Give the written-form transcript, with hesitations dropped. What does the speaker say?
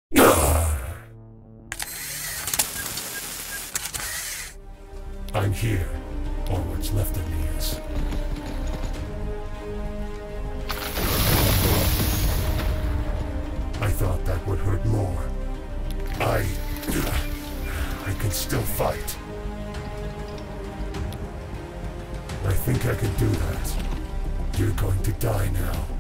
I'm here, or what's left of me is. I thought that would hurt more. I can still fight. I think I can do that. You're going to die now.